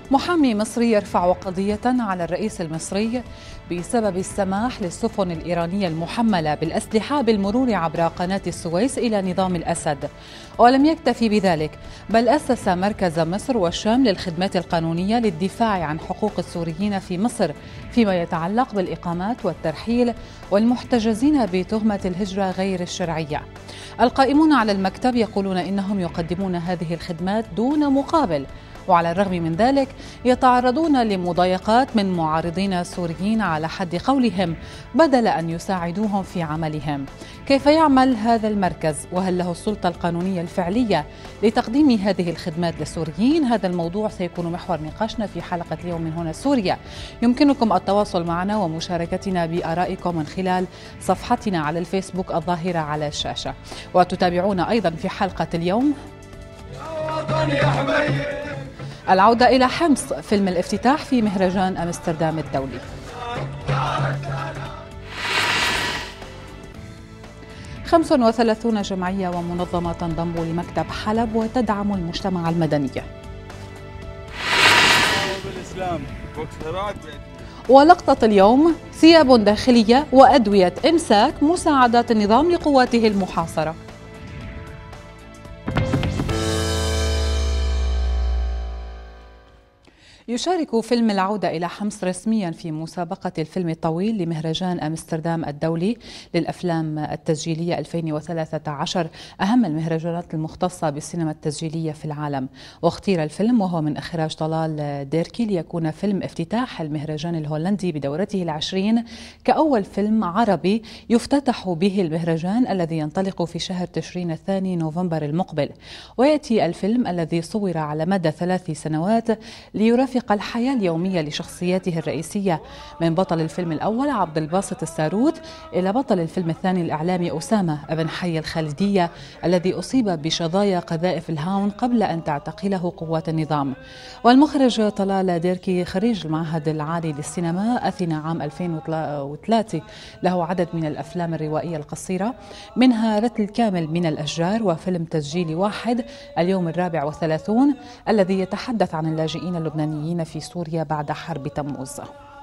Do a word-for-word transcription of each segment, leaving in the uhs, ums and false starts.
محامي مصري يرفع قضية على الرئيس المصري بسبب السماح للسفن الإيرانية المحملة بالأسلحة بالمرور عبر قناة السويس إلى نظام الأسد. ولم يكتفي بذلك، بل أسس مركز مصر والشام للخدمات القانونية للدفاع عن حقوق السوريين في مصر فيما يتعلق بالإقامات والترحيل والمحتجزين بتهمة الهجرة غير الشرعية. القائمون على المكتب يقولون إنهم يقدمون هذه الخدمات دون مقابل، وعلى الرغم من ذلك يتعرضون لمضايقات من معارضين سوريين على حد قولهم بدل أن يساعدوهم في عملهم. كيف يعمل هذا المركز؟ وهل له السلطة القانونية الفعلية لتقديم هذه الخدمات للسوريين؟ هذا الموضوع سيكون محور نقاشنا في حلقة اليوم من هنا سوريا. يمكنكم التواصل معنا ومشاركتنا بآرائكم من خلال صفحتنا على الفيسبوك الظاهرة على الشاشة، وتتابعون أيضا في حلقة اليوم العودة إلى حمص، فيلم الافتتاح في مهرجان أمستردام الدولي. خمس وثلاثون جمعية ومنظمة تنضم لمكتب حلب وتدعم المجتمع المدني. ولقطة اليوم ثياب داخلية وأدوية إمساك مساعدات النظام لقواته المحاصرة. يشارك فيلم العودة إلى حمص رسميا في مسابقة الفيلم الطويل لمهرجان أمستردام الدولي للأفلام التسجيلية ألفين وثلاثة عشر، أهم المهرجانات المختصة بالسينما التسجيلية في العالم. واختير الفيلم وهو من إخراج طلال ديركي ليكون فيلم افتتاح المهرجان الهولندي بدورته العشرين كأول فيلم عربي يفتتح به المهرجان الذي ينطلق في شهر تشرين الثاني نوفمبر المقبل. ويأتي الفيلم الذي صور على مدى ثلاث سنوات ليرافق الحياة اليومية لشخصياته الرئيسية، من بطل الفيلم الأول عبد الباسط الساروت إلى بطل الفيلم الثاني الإعلامي أسامة ابن حي الخالدية الذي أصيب بشظايا قذائف الهاون قبل أن تعتقله قوات النظام. والمخرج طلال ديركي خريج المعهد العالي للسينما، أثنى عام ألفين وثلاثة، له عدد من الأفلام الروائية القصيرة منها رتل كامل من الأشجار، وفيلم تسجيلي واحد اليوم الرابع والثلاثون الذي يتحدث عن اللاجئين اللبنانيين في سوريا بعد حرب تموز.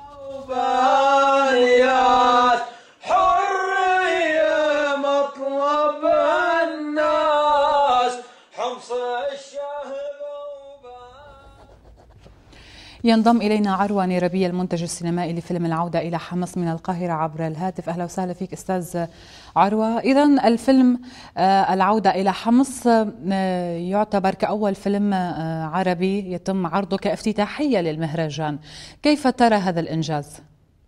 ينضم إلينا عروة نيربية المنتج السينمائي لفيلم العودة إلى حمص من القاهرة عبر الهاتف. أهلا وسهلا فيك أستاذ عروة. إذن الفيلم العودة إلى حمص يعتبر كأول فيلم عربي يتم عرضه كافتتاحية للمهرجان، كيف ترى هذا الإنجاز؟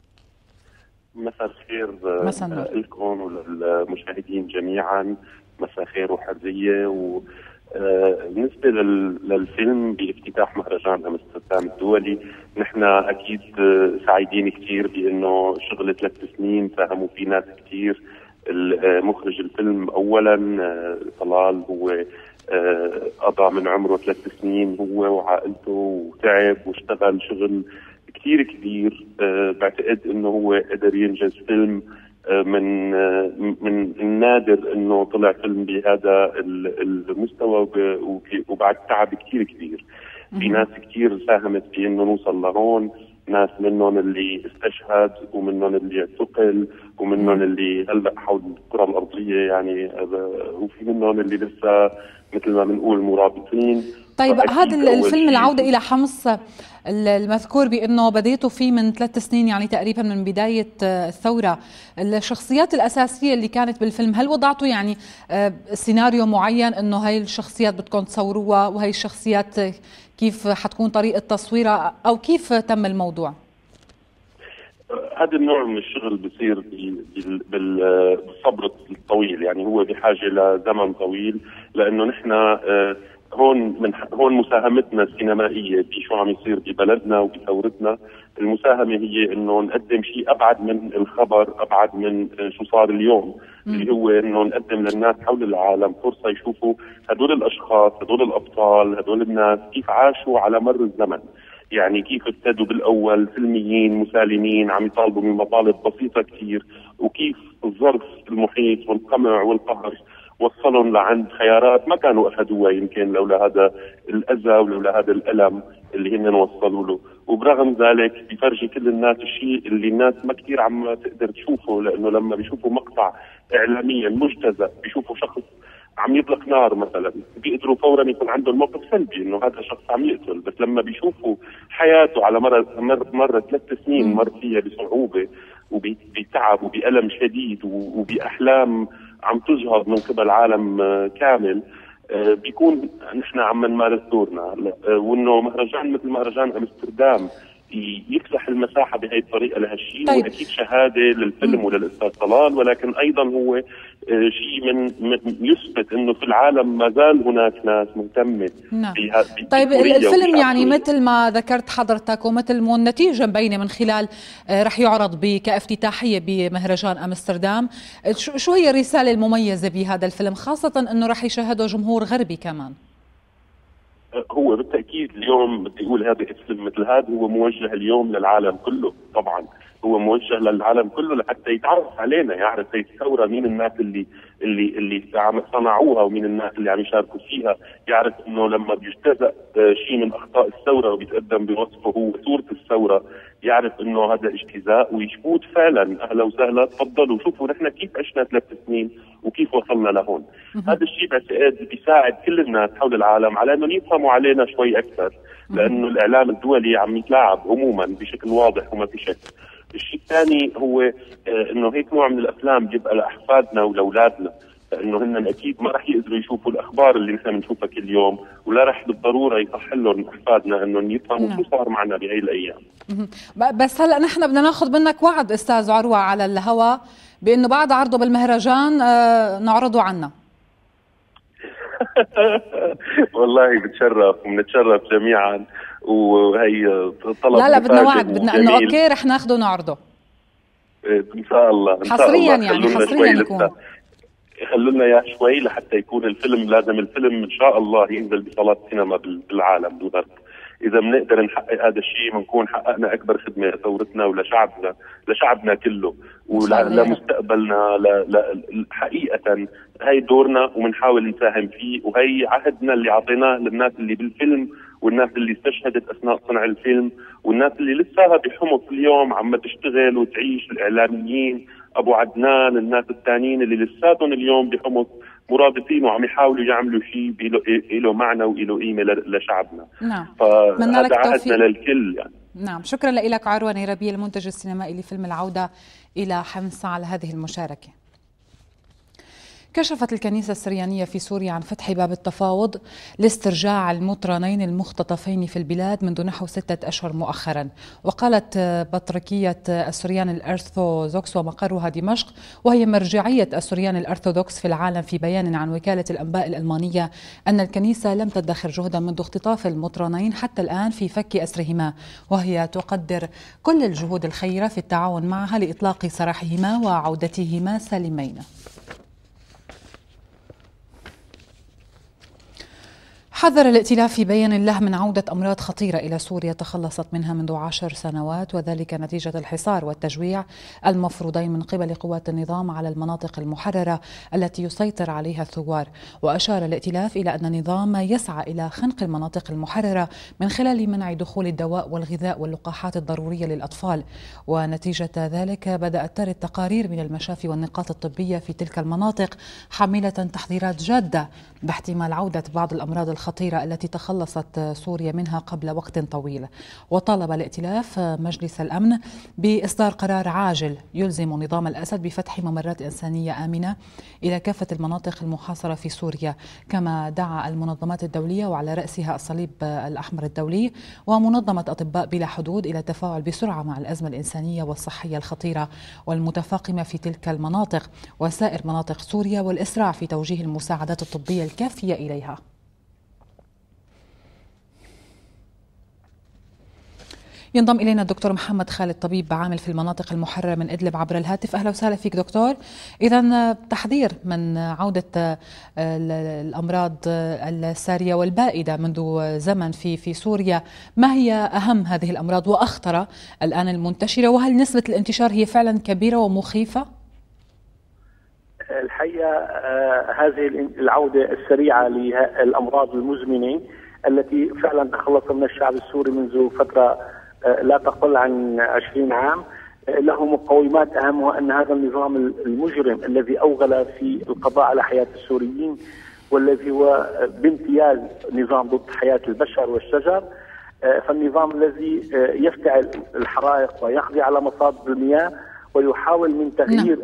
مساء الخير لكم وللمشاهدين جميعا، مساء خير وحرية. و بالنسبة للفيلم بافتتاح مهرجان أمستردام الدولي، نحن أكيد سعيدين كثير بأنه شغل ثلاث سنين ساهموا فيه ناس كثير. مخرج الفيلم أولا طلال هو قضى من عمره ثلاث سنين هو وعائلته وتعب واشتغل شغل كثير كبير. بعتقد أنه هو قدر ينجز فيلم من من النادر انه طلع فيلم بهذا المستوى وبعد تعب كثير كبير. في ناس كثير ساهمت في انه نوصل لهون، ناس منهم اللي استشهد ومنهم اللي اعتقل ومنهم اللي هلا حول الكره الارضيه يعني، وفي منهم اللي لسه مثل ما بنقول مرابطين. طيب هذا الفيلم العودة إلى حمص المذكور بأنه بديته فيه من ثلاث سنين، يعني تقريبا من بداية الثورة، الشخصيات الأساسية اللي كانت بالفيلم هل وضعتوا يعني سيناريو معين أنه هاي الشخصيات بدكم تصوروها وهي الشخصيات كيف حتكون طريقة تصويرها أو كيف تم الموضوع؟ هذا النوع من الشغل بصير بالصبر الطويل، يعني هو بحاجة لزمن طويل، لأنه نحن هون من هون مساهمتنا السينمائيه في شو عم يصير ببلدنا وبثورتنا. المساهمه هي انه نقدم شيء ابعد من الخبر، ابعد من شو صار اليوم، م. اللي هو انه نقدم للناس حول العالم فرصه يشوفوا هدول الاشخاص، هدول الابطال، هدول الناس كيف عاشوا على مر الزمن. يعني كيف ابتدوا بالاول سلميين مسالمين عم يطالبوا من مطالب بسيطه كثير، وكيف الظرف المحيط والقمع والقهر وصلهم لعند خيارات ما كانوا اخذوها يمكن لولا هذا الاذى ولولا هذا الالم اللي هن وصلوا له. وبرغم ذلك بيفرجي كل الناس الشيء اللي الناس ما كثير عم تقدر تشوفه، لانه لما بيشوفوا مقطع اعلاميا مجتزأ، بيشوفوا شخص عم يطلق نار مثلا، بيقدروا فورا يكون عندهم موقف سلبي انه هذا شخص عم يقتل، بس لما بيشوفوا حياته على مر مر, مر ثلاث سنين مر فيها بصعوبه وبتعب وبألم شديد وبأحلام عم تجهض من قبل عالم كامل، بيكون نحن عم نمارس دورنا. وانه مهرجان مثل مهرجان امستردام يفتح المساحه بهي الطريقه لهالشيء. طيب. واكيد شهاده للفيلم وللاستاذ طلال، ولكن ايضا هو شيء من يثبت انه في العالم ما زال هناك ناس مهتمه. نعم. طيب الفيلم يعني مثل ما ذكرت حضرتك ومثل ما النتيجه مبينه من خلال رح يعرض كافتتاحيه بمهرجان امستردام، شو هي الرساله المميزه بهذا الفيلم، خاصه انه رح يشاهده جمهور غربي كمان؟ هو بالتأكيد اليوم بدي أقول هذا الفيلم مثل هذا هو موجه اليوم للعالم كله، طبعا هو موجه للعالم كله لحتى يتعرف علينا، يعرف هي الثورة مين الناس اللي اللي اللي عم صنعوها ومين الناس اللي عم يشاركوا فيها، يعرف انه لما بيجتزأ شيء من اخطاء الثورة وبيتقدم بوصفه هو صورة الثورة، يعرف انه هذا اجتزاء ويفوت فعلا اهلا وسهلا تفضلوا شوفوا نحن كيف عشنا ثلاث سنين وكيف وصلنا لهون. هذا الشيء بعتقد بيساعد كل الناس حول العالم على انه يفهموا علينا شوي اكثر، لانه الاعلام الدولي عم يتلاعب عموما بشكل واضح وما في شك. الشيء الثاني هو آه انه هيك نوع من الافلام بيبقى لاحفادنا ولاولادنا، لانه هن اكيد ما رح يقدروا يشوفوا الاخبار اللي نحن بنشوفها كل يوم، ولا رح بالضروره يصح لهم احفادنا انهم يفهموا شو صار معنا بهي الايام. بس هلا نحن بدنا ناخذ منك وعد استاذ عروه على الهواء بانه بعد عرضه بالمهرجان آه نعرضه عنا. والله بتشرف وبنتشرف جميعا، وهي طلب لا لا بدنا وعد، بدنا انه اوكي رح ناخده ونعرضه ان شاء الله. إن حصريا يعني حصريا يكون خلوا لنا اياه شوي لحتى يكون الفيلم، لازم الفيلم ان شاء الله ينزل بصالات سينما بالعالم بالغرب. اذا بنقدر نحقق هذا الشيء بنكون حققنا اكبر خدمه لثورتنا ولشعبنا لشعبنا كله ولمستقبلنا. حقيقه هي دورنا وبنحاول نساهم فيه، وهي عهدنا اللي اعطيناه للناس اللي بالفيلم والناس اللي استشهدت اثناء صنع الفيلم والناس اللي لساها بحمص اليوم عم تشتغل وتعيش، الاعلاميين ابو عدنان، الناس الثانيين اللي لساتهم اليوم بحمص مرابطين وعم يحاولوا يعملوا شيء له معنى وله قيمه لشعبنا. نعم. فهذا عهدنا للكل يعني. نعم، شكرا لك عروة نيربي المنتج السينمائي لفيلم العودة إلى حمص على هذه المشاركة. كشفت الكنيسة السريانية في سوريا عن فتح باب التفاوض لاسترجاع المطرانين المختطفين في البلاد منذ نحو ستة أشهر مؤخرا. وقالت بطركية السريان الأرثوذكس ومقرها دمشق وهي مرجعية السريان الأرثوذكس في العالم في بيان عن وكالة الأنباء الألمانية أن الكنيسة لم تدخر جهدا منذ اختطاف المطرانين حتى الآن في فك أسرهما، وهي تقدر كل الجهود الخيرة في التعاون معها لإطلاق سراحهما وعودتهما سالمين. حذر الائتلاف في بيان له من عودة أمراض خطيرة إلى سوريا تخلصت منها منذ عشر سنوات، وذلك نتيجة الحصار والتجويع المفروضين من قبل قوات النظام على المناطق المحررة التي يسيطر عليها الثوار. وأشار الائتلاف إلى أن النظام يسعى إلى خنق المناطق المحررة من خلال منع دخول الدواء والغذاء واللقاحات الضرورية للأطفال، ونتيجة ذلك بدأت ترد تقارير من المشافي والنقاط الطبية في تلك المناطق حاملة تحذيرات جادة باحتمال عودة بعض الأمراض الخطيرة التي تخلصت سوريا منها قبل وقت طويل. وطالب الائتلاف مجلس الأمن بإصدار قرار عاجل يلزم نظام الأسد بفتح ممرات إنسانية آمنة إلى كافة المناطق المحاصرة في سوريا، كما دعا المنظمات الدولية وعلى رأسها الصليب الأحمر الدولي ومنظمة أطباء بلا حدود إلى التفاعل بسرعة مع الأزمة الإنسانية والصحية الخطيرة والمتفاقمة في تلك المناطق وسائر مناطق سوريا، والإسراع في توجيه المساعدات الطبية الكافية إليها. ينضم إلينا الدكتور محمد خالد، طبيب عامل في المناطق المحررة من إدلب عبر الهاتف. أهلا وسهلا فيك دكتور. إذا تحذير من عودة الأمراض السارية والبائدة منذ زمن في في سوريا، ما هي أهم هذه الأمراض وأخطر الآن المنتشرة، وهل نسبة الانتشار هي فعلا كبيرة ومخيفة؟ الحقيقة هذه العودة السريعة للأمراض المزمنة التي فعلا تخلص من الشعب السوري منذ فترة لا تقل عن عشرين عام له مقومات أهمها أن هذا النظام المجرم الذي أوغل في القضاء على حياة السوريين، والذي هو بامتياز نظام ضد حياة البشر والشجر، فالنظام الذي يفتعل الحرائق ويقضي على مصادر المياه ويحاول من تغيير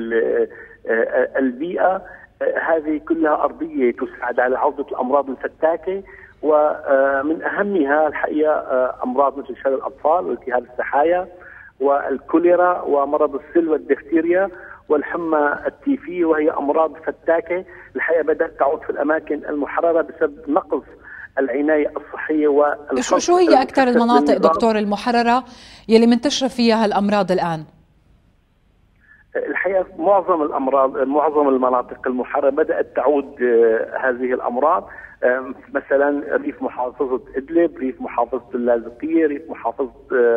البيئة، هذه كلها أرضية تساعد على عودة الأمراض الفتاكة، ومن أهمها الحقيقة أمراض مثل شلل الأطفال والتهاب السحايا والكوليرا ومرض السل والدفتيريا والحمى التيفية، وهي أمراض فتاكة الحقيقة بدأت تعود في الأماكن المحررة بسبب نقص العناية الصحية والحفظ. شو هي أكثر المناطق دكتور المحررة يلي منتشرة فيها الأمراض الآن؟ الحقيقة معظم الأمراض معظم المناطق المحررة بدأت تعود هذه الأمراض، مثلا ريف محافظة إدلب، ريف محافظة اللاذقية، ريف محافظة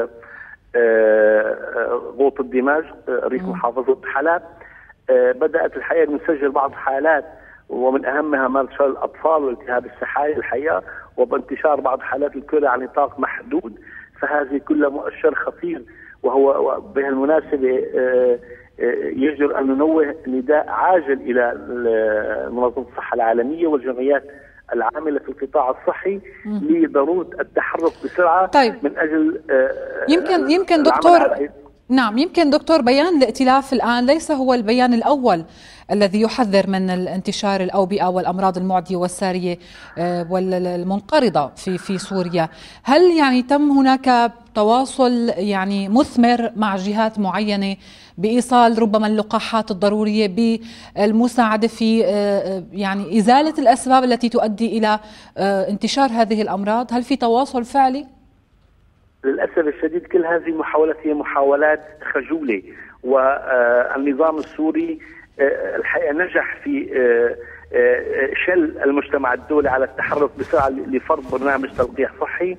غوط الدمشق، ريف محافظة حلب. بدأت الحقيقة نسجل بعض حالات ومن أهمها مرض شلل الأطفال والتهاب السحايا الحقيقة، وبانتشار بعض حالات الكوليرا على نطاق محدود، فهذه كلها مؤشر خطير. وهو بهالمناسبة يجدر أن ننوه نداء عاجل إلى منظمة الصحة العالمية والجمعيات العاملة في القطاع الصحي لضرورة التحرك بسرعة. طيب. من أجل يمكن يمكن دكتور نعم يمكن دكتور بيان الائتلاف الآن ليس هو البيان الأول الذي يحذر من الانتشار الأوبئة والأمراض المعدية والسارية والمنقرضة في في سوريا. هل يعني تم هناك تواصل يعني مثمر مع جهات معينة بإيصال ربما اللقاحات الضرورية، بالمساعدة في يعني إزالة الأسباب التي تؤدي إلى انتشار هذه الأمراض؟ هل في تواصل فعلي؟ للأسف الشديد كل هذه المحاولات هي محاولات خجولة، والنظام السوري الحقيقة نجح في شل المجتمع الدولي على التحرك بسرعة لفرض برنامج تلقيح صحي.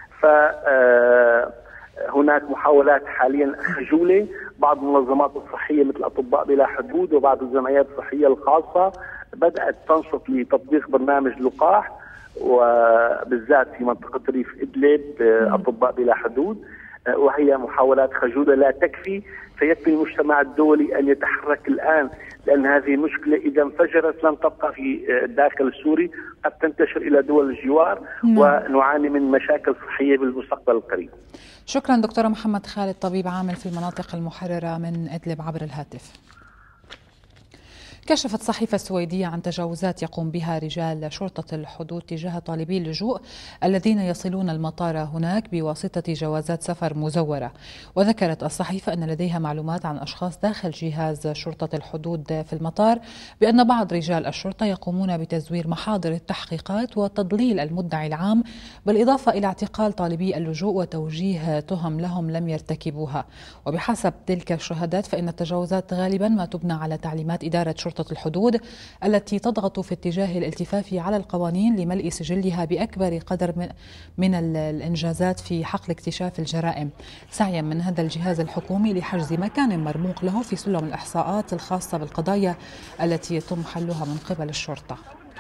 فهناك محاولات حاليا خجولة، بعض المنظمات الصحية مثل أطباء بلا حدود وبعض الجمعيات الصحية الخاصة بدأت تنشط لتطبيق برنامج لقاح، وبالذات في منطقة ريف إدلب أطباء بلا حدود، وهي محاولات خجولة لا تكفي، فيكفي المجتمع الدولي أن يتحرك الآن، لأن هذه المشكلة إذا انفجرت لن تبقى في الداخل السوري، قد تنتشر إلى دول الجوار ونعاني من مشاكل صحية بالمستقبل القريب. شكرا دكتور محمد خالد، طبيب عامل في المناطق المحررة من إدلب عبر الهاتف. كشفت صحيفة السويدية عن تجاوزات يقوم بها رجال شرطة الحدود تجاه طالبي اللجوء الذين يصلون المطار هناك بواسطة جوازات سفر مزورة. وذكرت الصحيفة أن لديها معلومات عن أشخاص داخل جهاز شرطة الحدود في المطار بأن بعض رجال الشرطة يقومون بتزوير محاضر التحقيقات وتضليل المدعي العام، بالإضافة إلى اعتقال طالبي اللجوء وتوجيه تهم لهم لم يرتكبوها. وبحسب تلك الشهادات فإن التجاوزات غالبا ما تبنى على تعليمات إدارة شرطة الحدود التي تضغط في اتجاه الالتفاف على القوانين لملء سجلها بأكبر قدر من الإنجازات في حقل اكتشاف الجرائم، سعيا من هذا الجهاز الحكومي لحجز مكان مرموق له في سلم الإحصاءات الخاصة بالقضايا التي يتم حلها من قبل الشرطة.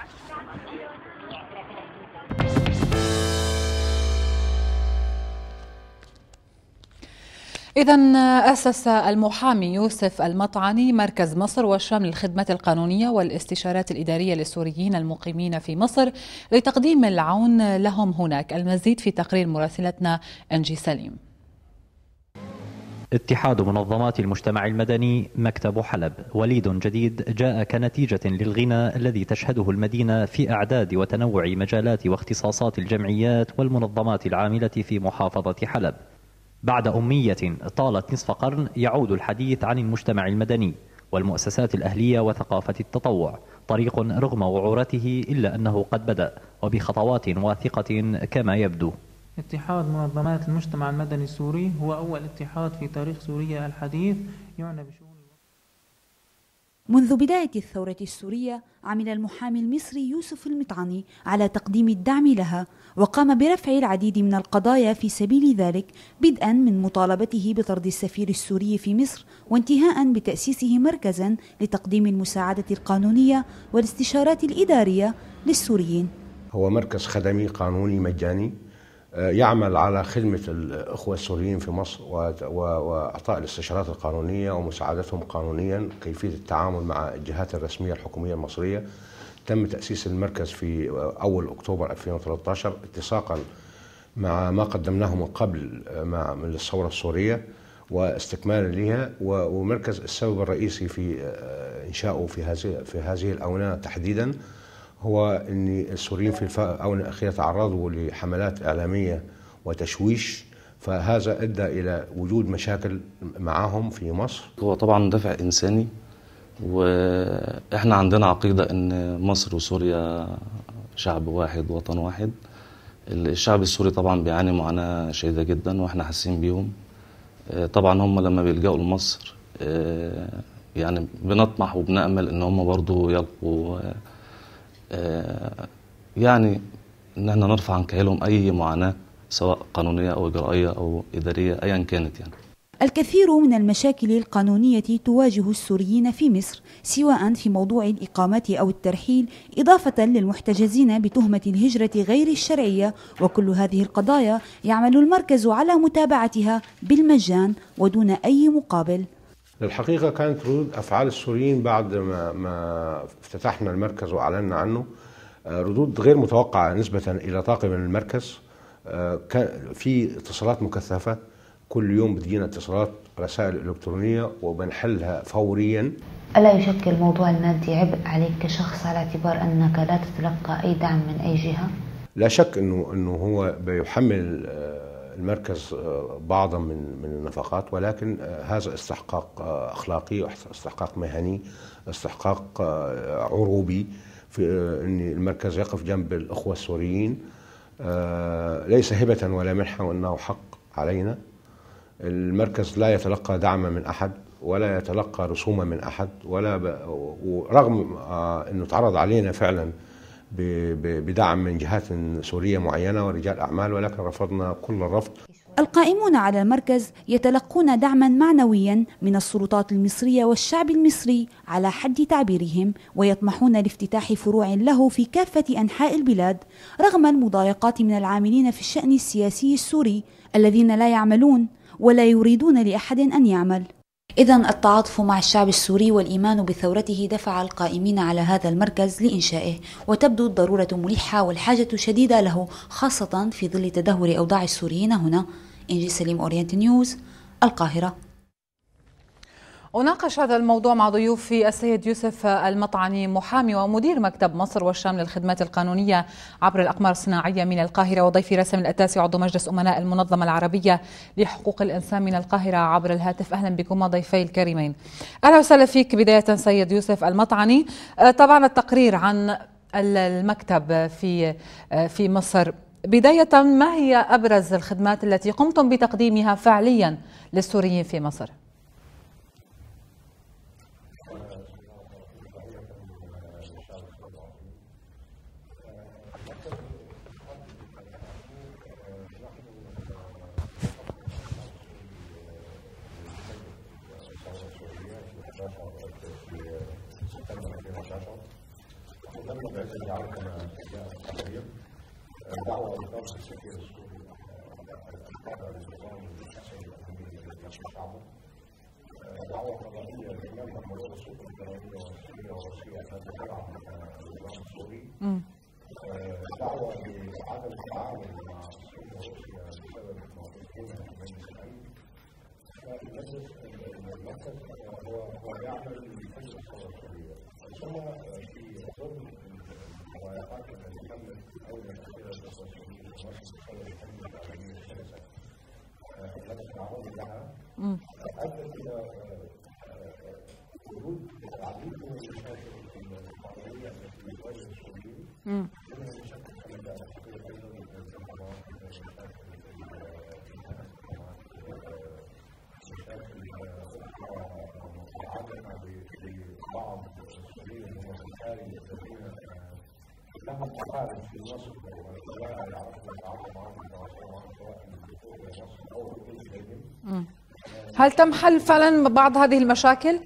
إذن أسس المحامي يوسف المطعني مركز مصر والشام للخدمات القانونية والاستشارات الإدارية للسوريين المقيمين في مصر لتقديم العون لهم هناك. المزيد في تقرير مراسلتنا أنجي سليم. اتحاد منظمات المجتمع المدني مكتب حلب وليد جديد جاء كنتيجة للغنى الذي تشهده المدينة في أعداد وتنوع مجالات واختصاصات الجمعيات والمنظمات العاملة في محافظة حلب. بعد أمية طالت نصف قرن يعود الحديث عن المجتمع المدني والمؤسسات الأهلية وثقافة التطوع، طريق رغم وعورته إلا أنه قد بدأ وبخطوات واثقة كما يبدو. اتحاد منظمات المجتمع المدني السوري هو أول اتحاد في تاريخ سوريا الحديث يعنى بشؤون. منذ بداية الثورة السورية عمل المحامي المصري يوسف المطعني على تقديم الدعم لها، وقام برفع العديد من القضايا في سبيل ذلك، بدءا من مطالبته بطرد السفير السوري في مصر، وانتهاء بتأسيسه مركزا لتقديم المساعدة القانونية والاستشارات الإدارية للسوريين. هو مركز خدمي قانوني مجاني يعمل على خدمة الأخوة السوريين في مصر وإعطاء الاستشارات القانونية ومساعدتهم قانونيا كيفية التعامل مع الجهات الرسمية الحكومية المصرية. تم تأسيس المركز في أول أكتوبر ألفين وثلاثة عشر اتساقا مع ما قدمناه من قبل مع من الثورة السورية واستكمالا لها، ومركز السبب الرئيسي في إنشائه في هذه في هذه الآونة تحديدا هو أن السوريين في الآونة الأخيرة تعرضوا لحملات إعلامية وتشويش، فهذا أدى إلى وجود مشاكل معهم في مصر. هو طبعا دافع إنساني، وإحنا عندنا عقيدة أن مصر وسوريا شعب واحد وطن واحد. الشعب السوري طبعا بيعاني معاناة شديدة جدا وإحنا حاسين بيهم. طبعا هم لما بيلجأوا لمصر يعني بنطمح وبنأمل أن هم برضو يلقوا يعني ان احنا نرفع عن كاهلهم اي معاناه سواء قانونيه او اجرائيه او اداريه ايا كانت. يعني الكثير من المشاكل القانونيه تواجه السوريين في مصر، سواء في موضوع الاقامه او الترحيل، اضافه للمحتجزين بتهمه الهجره غير الشرعيه، وكل هذه القضايا يعمل المركز على متابعتها بالمجان ودون اي مقابل. الحقيقة كانت ردود أفعال السوريين بعد ما, ما افتتحنا المركز وأعلنا عنه ردود غير متوقعة نسبة إلى طاقم المركز. كان في اتصالات مكثفة، كل يوم بتجينا اتصالات رسائل إلكترونية وبنحلها فوريا. ألا يشكل موضوع المادي عبء عليك كشخص على اعتبار أنك لا تتلقى أي دعم من أي جهة؟ لا شك أنه أنه هو بيحمل المركز بعضا من من النفقات، ولكن هذا استحقاق اخلاقي، استحقاق مهني، استحقاق عروبي في ان المركز يقف جنب الاخوه السوريين، ليس هبه ولا منحه وانه حق علينا. المركز لا يتلقى دعما من احد ولا يتلقى رسوما من احد، ولا ب... ورغم انه تعرض علينا فعلا بدعم من جهات سورية معينة ورجال أعمال، ولكن رفضنا كل الرفض. القائمون على المركز يتلقون دعما معنويا من السلطات المصرية والشعب المصري على حد تعبيرهم، ويطمحون لافتتاح فروع له في كافة أنحاء البلاد، رغم المضايقات من العاملين في الشأن السياسي السوري الذين لا يعملون ولا يريدون لأحد أن يعمل. إذن التعاطف مع الشعب السوري والإيمان بثورته دفع القائمين على هذا المركز لإنشائه، وتبدو الضرورة ملحة والحاجة شديدة له، خاصة في ظل تدهور أوضاع السوريين هنا. إنجي سليم، أورينت نيوز، القاهرة. أناقش هذا الموضوع مع ضيوفي السيد يوسف المطعني، محامي ومدير مكتب مصر والشام للخدمات القانونية عبر الأقمار الصناعية من القاهرة، وضيفي رسم الأتاسي عضو مجلس أمناء المنظمة العربية لحقوق الإنسان من القاهرة عبر الهاتف. أهلا بكم ضيفي الكريمين. أهلا وسهلا فيك بداية سيد يوسف المطعني. طبعا التقرير عن المكتب في في مصر، بداية ما هي أبرز الخدمات التي قمتم بتقديمها فعليا للسوريين في مصر؟ دعوة لإقامة السفير السوري على النظام الشخصي من شعبه، دعوة قضائية لجميع مدار السلطة القضائية والسورية والروسية أن تتبع النظام السوري، دعوة لعدم التعاون مع سوريا وروسيا بسبب موقفهما في مجلس الأمن. المجلس المركز هو هو يعمل لحل الثورة السورية، ثم في ضمن المضايقات التي تمت أولا كثيرا للسوريين في مصر بسبب الحملة الإعلامية الشرسة التي تعرضوا لها، أدت إلى وجود العديد من المشاكل القانونية التي تواجه السوريين، منها مشاكل الحملة الإعلامية أيضا الانتخابات، المشاكل لهم أقارب في مصر ولا يعرفوا يتعاطوا معهم ويتواصلوا معهم سواء في مصر أو في غيرهم. هل تم حل فعلا بعض هذه المشاكل؟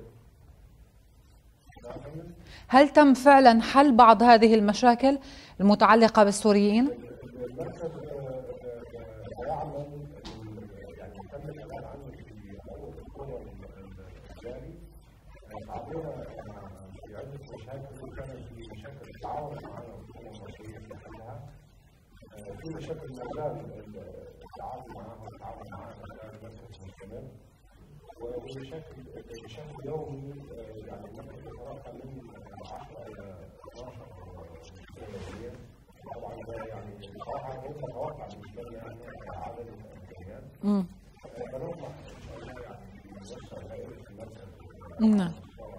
هل تم فعلا حل بعض هذه المشاكل المتعلقة بالسوريين؟ المركز يعمل يعني تم الإعلان عنه في أول الأكتوبر الجاري. عندنا في عدة مشاكل وكانت في مشاكل التعاون مع الحكومة المصرية في حلها. في مشاكل ما زال التعاون معها والتعاون معها ما زال المركز مستمر. ومشاكل بشكل يومي يعني المركز يترقى من عشرة إلى اثناشر يوميا. طبعا ده يعني صراحة غير متوقع بالنسبة لنا عدد الإمكانيات. فنطمح إن شاء الله يعني نوسع دائرة المركز. نعم.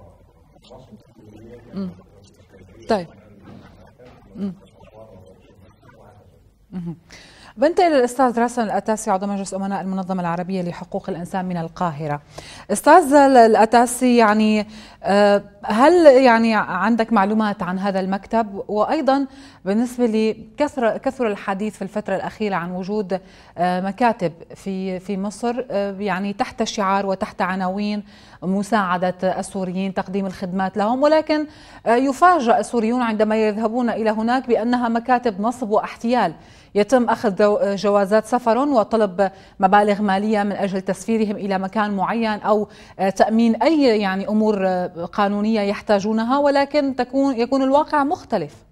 طيب. بنتقل للأستاذ راسن الأتاسي عضو مجلس أمناء المنظمة العربية لحقوق الإنسان من القاهرة. أستاذ الأتاسي، يعني هل يعني عندك معلومات عن هذا المكتب؟ وأيضا بالنسبة لكثر كثر الحديث في الفترة الأخيرة عن وجود مكاتب في في مصر يعني تحت شعار وتحت عناوين مساعدة السوريين، تقديم الخدمات لهم، ولكن يفاجأ السوريون عندما يذهبون إلى هناك بأنها مكاتب نصب واحتيال، يتم أخذ جوازات سفر وطلب مبالغ مالية من أجل تسفيرهم إلى مكان معين أو تأمين أي يعني أمور قانونية يحتاجونها، ولكن تكون يكون الواقع مختلف.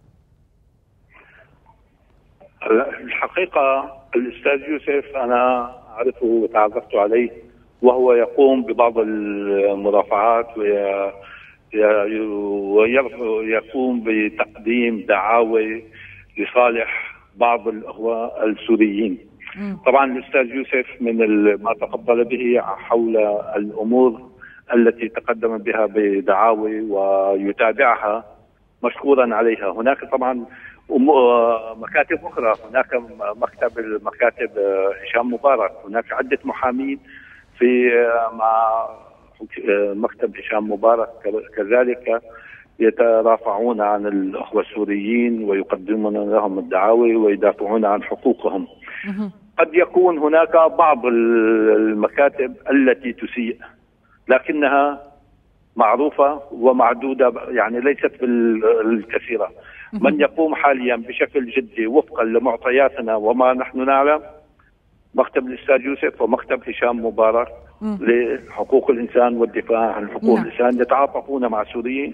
الحقيقة الأستاذ يوسف أنا أعرفه وتعرفت عليه، وهو يقوم ببعض المرافعات ويقوم بتقديم دعاوى لصالح بعض الأخوة السوريين. طبعا الأستاذ يوسف من ما تقبل به حول الأمور التي تقدم بها بدعاوى ويتابعها مشكورا عليها. هناك طبعا مكاتب أخرى، هناك مكتب مكاتب هشام مبارك، هناك عدة محامين في مع مكتب هشام مبارك كذلك يترافعون عن الأخوة السوريين ويقدمون لهم الدعاوى ويدافعون عن حقوقهم. قد يكون هناك بعض المكاتب التي تسيء، لكنها معروفة ومعدودة، يعني ليست بالكثيرة. من يقوم حاليا بشكل جدي وفقا لمعطياتنا وما نحن نعلم مكتب الأستاذ يوسف ومكتب هشام مبارك لحقوق الإنسان والدفاع عن حقوق نعم. الإنسان، يتعاطفون مع السوريين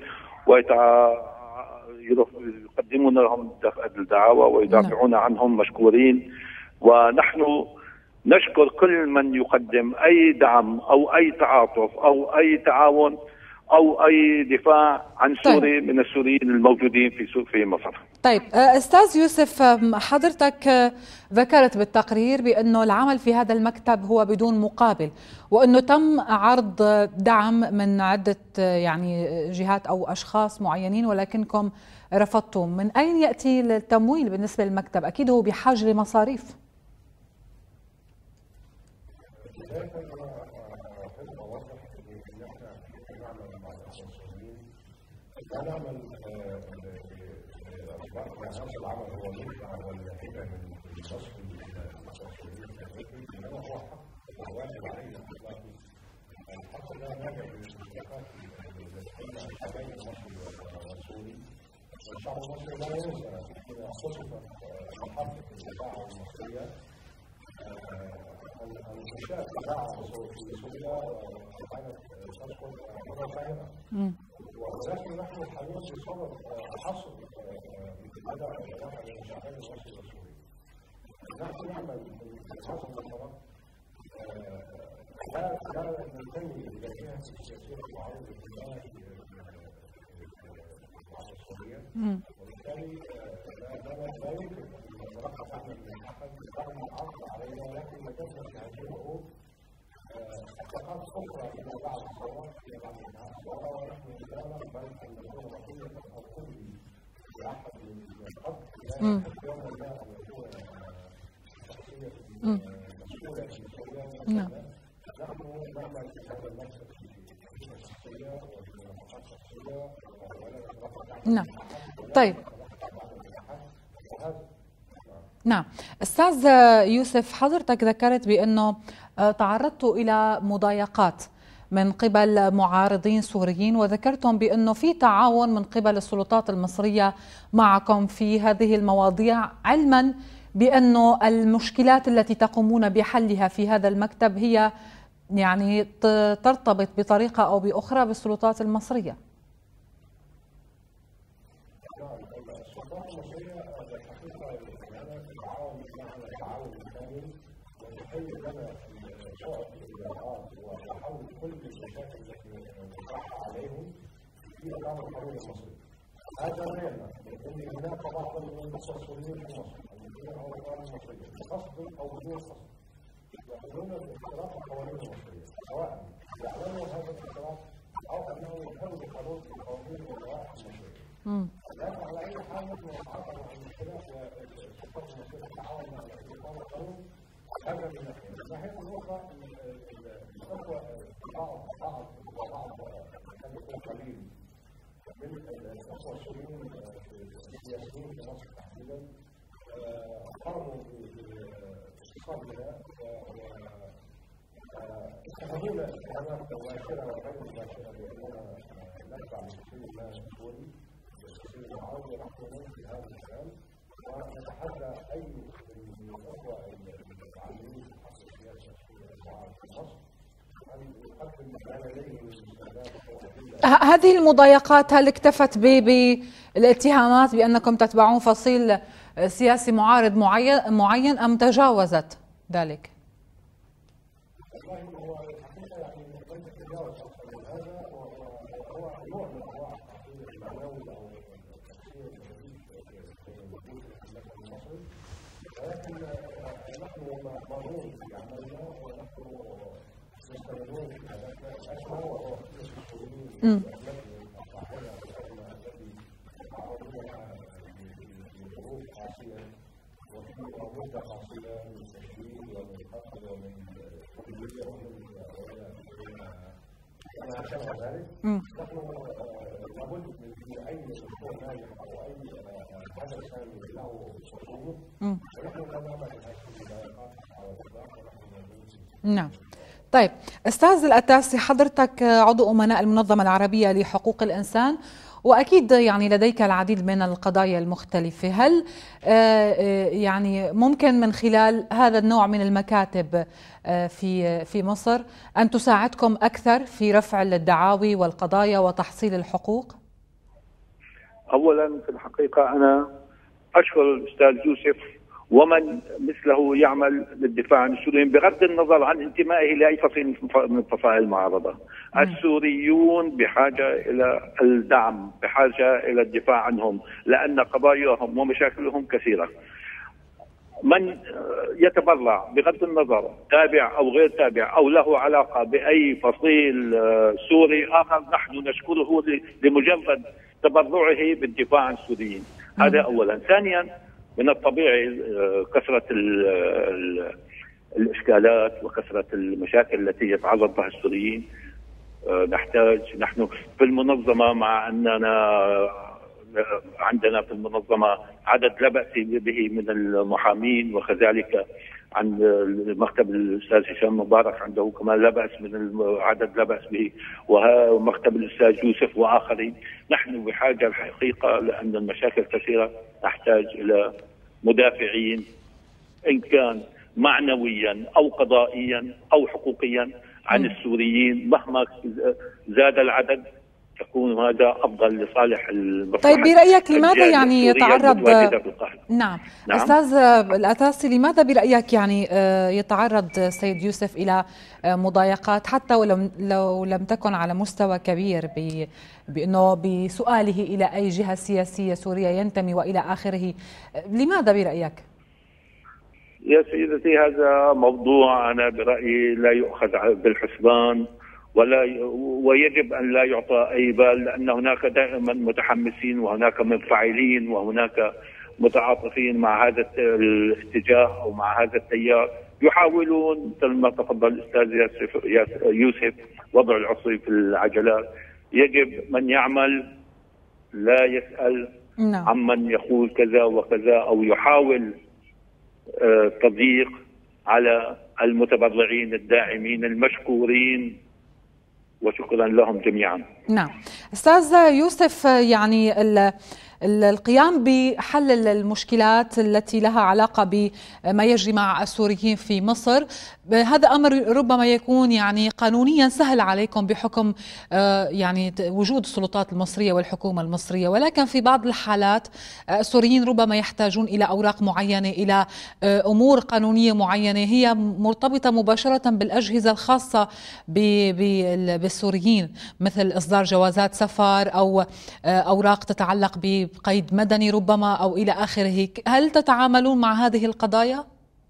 ويقدمون لهم الدعاوى ويدافعون نعم. عنهم مشكورين. ونحن نشكر كل من يقدم أي دعم أو أي تعاطف أو أي تعاون أو أي دفاع عن سوري طيب. من السوريين الموجودين في في مصر. طيب أستاذ يوسف، حضرتك ذكرت بالتقرير بأنه العمل في هذا المكتب هو بدون مقابل، وأنه تم عرض دعم من عدة يعني جهات أو أشخاص معينين ولكنكم رفضتم. من أين يأتي التمويل بالنسبة للمكتب؟ أكيد هو بحاجة لمصاريف. لا نعمل هذا العمل هو منفعة ولا هبة من الوصف للمسؤولين التكليفي، انما هو حق واجب علينا الاخلاقي. الحق لا نرجع للاشتراكات بين الحبايب المصري والسوري. الشعب المصري لا ينسى اذا خصصت محطة الاذاعة المصرية انشاء الاذاعة في سوريا كانت تذكر مرة ثانية. ولكن نحن حاليا بصدد حصر لدى العلاقه بين الشعبين المصري والسوري. نحن نعمل في هذا المسار لا لا ننتمي الى جهه سياسيه معينه في السوريه، وبالتالي لا يمكن ان نتوقف عن احد رغم العرض علينا، ولكن لدينا في هذه الامور حقيقات اخرى الى بعض الصور الى بعض الصور، ونحن لا نقبل ان نكون رقيه او كل لاحد من الحق لا يوما ما ان يكون شخصيه مسؤوله في سوريا. نحن نعمل في هذا المكتب في شخصيه وفي نقاط شخصيه ولا نتوقف. نعم. طيب نعم. أستاذ يوسف، حضرتك ذكرت بأنه تعرضت إلى مضايقات من قبل معارضين سوريين، وذكرتم بأنه في تعاون من قبل السلطات المصرية معكم في هذه المواضيع، علما بأنه المشكلات التي تقومون بحلها في هذا المكتب هي يعني ترتبط بطريقة أو بأخرى بالسلطات المصرية. هذا لا يمنع لأن هناك بعض المستشارين في مصر الذين هو القوانين المصرية بقصد أو بدون قصد يأخذون باختراق القوانين المصرية، سواء يعلموا هذا الاختراق أو أنه يفهم بقانون القوانين واللوائح المصرية. لكن على أي حال نحن نتعاطى مع المشكلات والسلطات المصرية تتعاون مع الإقامة القانون. هذا من ناحية، من ناحية أخرى الأخوة بعض بعض بعض قليل من الأخوة السوريين السياسيين في مصر تحديدا قاموا باستقطاب بناء واستخدمونا اتهامات مباشرة وغير مباشرة بأننا نتبع لتسليم المال السوري وتسليم المعارضة يحكمون في هذا المكان، ونتحدى أي من الأخوة العاملين في الحق السياسي المعارض في مصر أن يقدم ما لديه من استعداد. هذه المضايقات هل اكتفت بالاتهامات بأنكم تتبعون فصيل سياسي معارض معين أم تجاوزت ذلك؟ امم امم لابد من اي مشروع ناجح او اي هدف ثاني له صعوبه ونحن لا نعمل هذه المضايقات على الاطلاق. نعم. طيب أستاذ الأتاسي، حضرتك عضو أمناء المنظمة العربية لحقوق الإنسان، وأكيد يعني لديك العديد من القضايا المختلفة، هل يعني ممكن من خلال هذا النوع من المكاتب في في مصر أن تساعدكم أكثر في رفع الدعاوي والقضايا وتحصيل الحقوق؟ أولا في الحقيقة أنا أشكر الأستاذ يوسف ومن مثله يعمل للدفاع عن السوريين بغض النظر عن انتمائه لأي فصيل من فصائل المعارضة. السوريون بحاجة إلى الدعم، بحاجة إلى الدفاع عنهم، لأن قضاياهم ومشاكلهم كثيرة. من يتبرع بغض النظر تابع أو غير تابع أو له علاقة بأي فصيل سوري آخر، نحن نشكره لمجرد تبرعه بالدفاع عن السوريين. هذا أولا. ثانيا، من الطبيعي كثرة الإشكالات وكثرة المشاكل التي يتعرض لها السوريين. نحتاج نحن في المنظمة، مع أننا عندنا في المنظمة عدد لا بأس به من المحامين، وكذلك عند مكتب الأستاذ هشام مبارك عنده كمان لا بأس من عدد لا بأس به، ومكتب الأستاذ يوسف وآخرين. نحن بحاجة الحقيقة، لأن المشاكل كثيرة، نحتاج إلى مدافعين إن كان معنويا أو قضائيا أو حقوقيا عن السوريين. مهما زاد العدد يكون هذا أفضل لصالح المصلحة. طيب برأيك لماذا يعني يتعرض نعم. نعم أستاذ الأتاسي، لماذا برأيك يعني يتعرض سيد يوسف إلى مضايقات حتى ولو لو لم تكن على مستوى كبير بأنه بسؤاله إلى أي جهة سياسية سورية ينتمي وإلى آخره؟ لماذا برأيك؟ يا سيدتي، هذا موضوع أنا برأيي لا يؤخذ بالحسبان ولا ويجب أن لا يعطى أي بال، لأن هناك دائما متحمسين وهناك منفعلين وهناك متعاطفين مع هذا الاتجاه أو مع هذا التيار، يحاولون مثل ما تفضل الأستاذ يوسف وضع العصي في العجلات. يجب من يعمل لا يسأل عمن يقول كذا وكذا أو يحاول تضييق على المتبرعين الداعمين المشكورين، وشكرا لهم جميعا. نعم أستاذ يوسف، يعني القيام بحل المشكلات التي لها علاقة بما يجري مع السوريين في مصر، هذا أمر ربما يكون يعني قانونيا سهل عليكم بحكم يعني وجود السلطات المصرية والحكومة المصرية، ولكن في بعض الحالات السوريين ربما يحتاجون إلى أوراق معينة، إلى أمور قانونية معينة هي مرتبطة مباشرة بالأجهزة الخاصة بالسوريين، مثل إصدار جوازات سفر أو أوراق تتعلق بقيد مدني ربما أو إلى آخره. هل تتعاملون مع هذه القضايا؟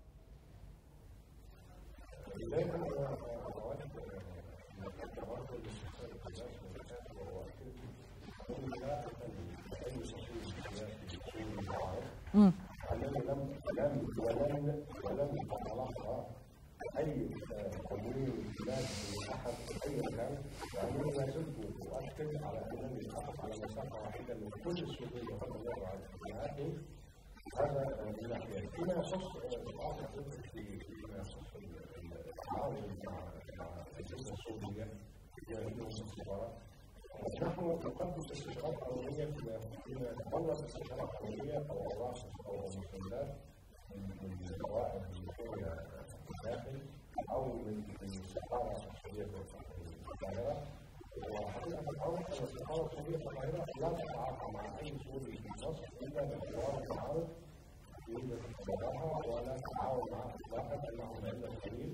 أننا لم لم ولن ولن نتلقى أي قبول بلاد أحد في أي مكان، وأنني لا زلت أؤكد على أنني أقف على مسافة واحدة من كل السوريين رضي الله عنهم. هذا من ناحية. فيما يخص فيما يخص التعاون مع الأجهزة السورية في هذه السفارات، نحن نقدم استشارات قانونية فيما يتطلب استشارات قانونية أو أوراق أو مستندات من القواعد المصرية في الداخل أو من السفارة السورية في القاهرة. وحقيقة الأمر أن السفارة السورية في القاهرة لا تتعاطى مع أي سوري في مصر إلا بحوار معروف يوجد في الصراحة، ولا تتعاون مع إطلاقا أنه عندنا سبيل.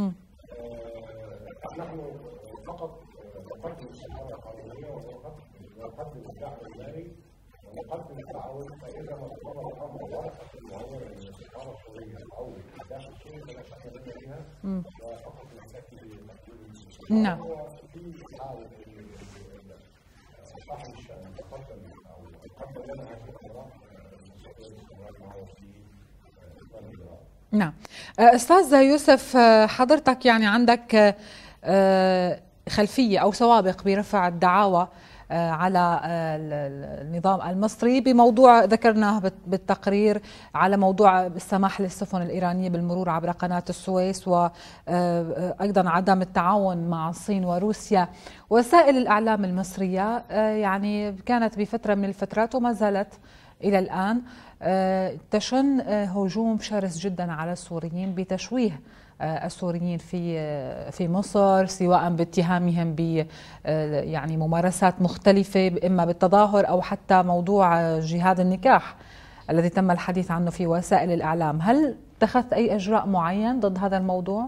نحن فقط نقدم استشارة قانونية ونقدم الدعم المالي ونقدم التعاون، فإذا ما تطلب الأمر ورقة معينة من السفارة السورية أو الداخل السوري فلا شك لنا بها، وفقط نحتاج لتقديم. نعم. في حال صاحب الشأن تقدم أو تقدم لنا هذه الأوراق نستطيع الاستمرار معه في الإجراء. نعم. أستاذ يوسف، حضرتك يعني عندك خلفية أو سوابق برفع الدعاوى على النظام المصري بموضوع ذكرناه بالتقرير، على موضوع السماح للسفن الإيرانية بالمرور عبر قناة السويس، وأيضا عدم التعاون مع الصين وروسيا. وسائل الإعلام المصرية يعني كانت بفترة من الفترات وما زالت إلى الآن تشن هجوم شرس جدا على السوريين بتشويه السوريين في في مصر، سواء باتهامهم ب يعني ممارسات مختلفة، إما بالتظاهر أو حتى موضوع جهاد النكاح الذي تم الحديث عنه في وسائل الإعلام. هل اتخذت أي إجراء معين ضد هذا الموضوع؟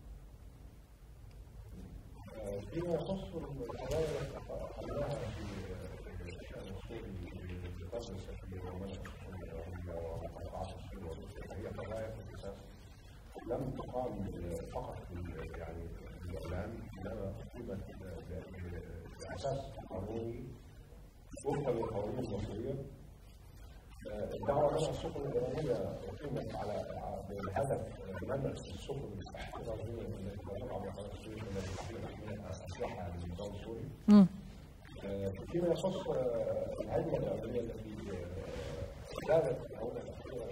لم تقام فقط يعني بالإعلام، إنما أقيمت بأساس قانوني وفقا للقوانين المصرية. الدعوة منع السفن الإيرانية أقيمت على بهدف منع السفن الإيرانية من التجارة عبر قناة السويس التي تحمل أسلحة للنظام السوري. فيما يخص الهجمة الإيرانية التي زادت في الآونة الأخيرة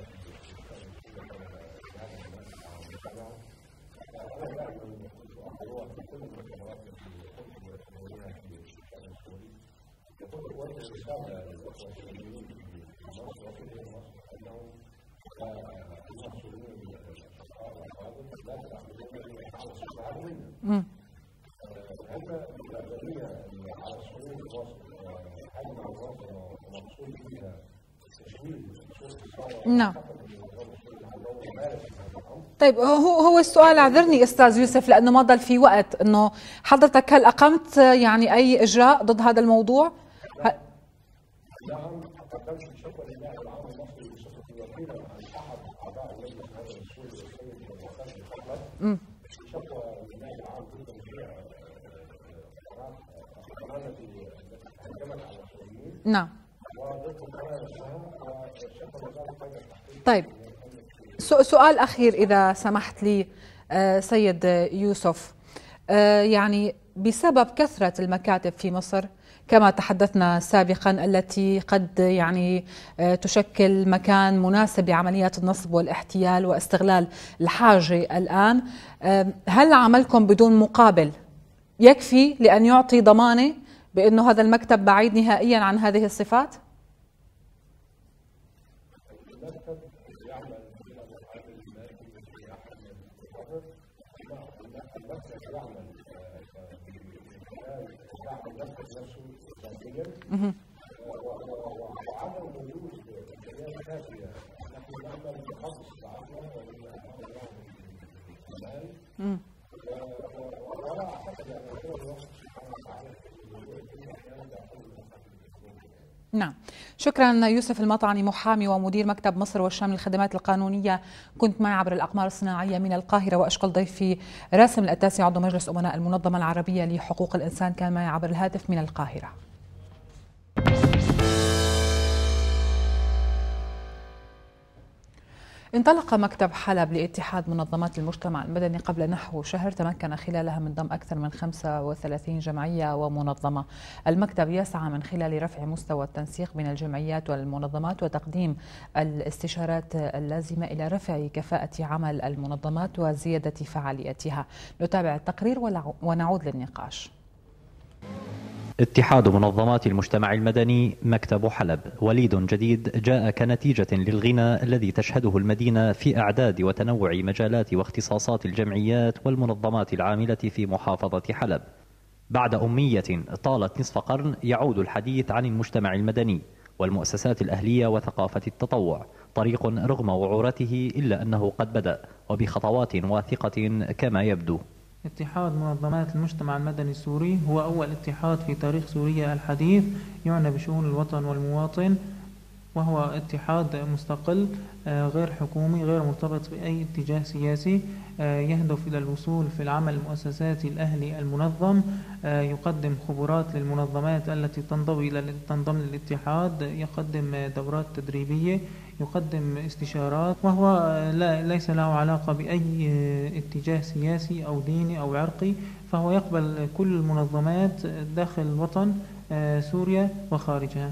أنا دائما أقول في كل المؤتمرات التي قمت بها في الشأن السوري يقول أوجه رسالة للأخوة السوريين في مصر وفي غير مصر أنهم المسؤولين الأشقاء والقادة لا تعملون إلا على السلطة منا. الهجمة الإعلامية على السوريين في مصر هجمة منظمة ومقصود بها تشويه السوري. نعم. طيب هو هو السؤال، اعذرني استاذ يوسف لانه ما ضل في وقت، انه حضرتك هل اقمت يعني اي اجراء ضد هذا الموضوع؟ نعم، قدمت شكوى للنائب العام المصري بصفه وكيلا عن احد اعضاء المجلس العام السوري السيد الوفاء الخلف. شكوى للنائب العام ضد تشريع القناه التي هجمت على السوريين. نعم. وضد القناه نفسها، والشكوى لذلك قيد التحقيق. طيب سؤال أخير إذا سمحت لي سيد يوسف، يعني بسبب كثرة المكاتب في مصر كما تحدثنا سابقا التي قد يعني تشكل مكان مناسب لعمليات النصب والاحتيال واستغلال الحاجة الآن. هل عملكم بدون مقابل يكفي لأن يعطي ضمانة بأنه هذا المكتب بعيد نهائيا عن هذه الصفات؟ نعم، شكرا يوسف المطعني، محامي ومدير مكتب مصر والشام للخدمات القانونية، كنت معي عبر الأقمار الصناعية من القاهرة. وأشكر ضيفي راسم الأتاسي عضو مجلس أمناء المنظمة العربية لحقوق الإنسان، كان معي عبر الهاتف من القاهرة. انطلق مكتب حلب لاتحاد منظمات المجتمع المدني قبل نحو شهر، تمكن خلالها من ضم أكثر من خمسة وثلاثين جمعية ومنظمة. المكتب يسعى من خلال رفع مستوى التنسيق بين الجمعيات والمنظمات وتقديم الاستشارات اللازمة إلى رفع كفاءة عمل المنظمات وزيادة فعاليتها. نتابع التقرير ونعود للنقاش. اتحاد منظمات المجتمع المدني مكتب حلب وليد جديد جاء كنتيجة للغنى الذي تشهده المدينة في أعداد وتنوع مجالات واختصاصات الجمعيات والمنظمات العاملة في محافظة حلب. بعد أمية طالت نصف قرن يعود الحديث عن المجتمع المدني والمؤسسات الأهلية وثقافة التطوع، طريق رغم وعورته إلا أنه قد بدأ وبخطوات واثقة كما يبدو. اتحاد منظمات المجتمع المدني السوري هو أول اتحاد في تاريخ سوريا الحديث يعنى بشؤون الوطن والمواطن، وهو اتحاد مستقل غير حكومي غير مرتبط بأي اتجاه سياسي، يهدف إلى الوصول في العمل المؤسساتي الأهلي المنظم، يقدم خبرات للمنظمات التي تنضم إلى تنضم للاتحاد، يقدم دورات تدريبية، يقدم استشارات، وهو لا ليس له علاقة بأي اتجاه سياسي أو ديني أو عرقي، فهو يقبل كل المنظمات داخل الوطن سوريا وخارجها.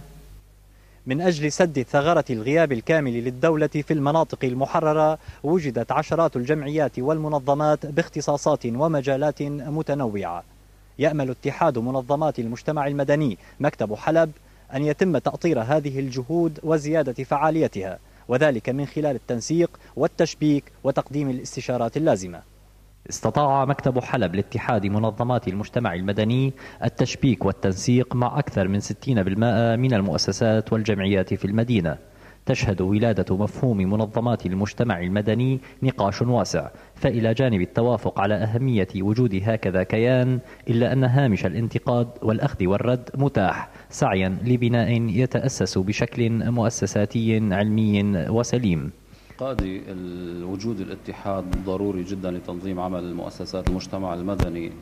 من أجل سد ثغرة الغياب الكامل للدولة في المناطق المحررة وجدت عشرات الجمعيات والمنظمات باختصاصات ومجالات متنوعة. يأمل اتحاد منظمات المجتمع المدني مكتب حلب أن يتم تأطير هذه الجهود وزيادة فعاليتها، وذلك من خلال التنسيق والتشبيك وتقديم الاستشارات اللازمة. استطاع مكتب حلب لاتحاد منظمات المجتمع المدني التشبيك والتنسيق مع أكثر من ستين بالمئة من المؤسسات والجمعيات في المدينة. تشهد ولادة مفهوم منظمات المجتمع المدني نقاش واسع، فإلى جانب التوافق على أهمية وجود هكذا كيان، إلا أن هامش الانتقاد والأخذ والرد متاح، سعيا لبناء يتأسس بشكل مؤسساتي علمي وسليم. قاضي الوجود الاتحاد ضروري جدا لتنظيم عمل المؤسسات المجتمع المدني.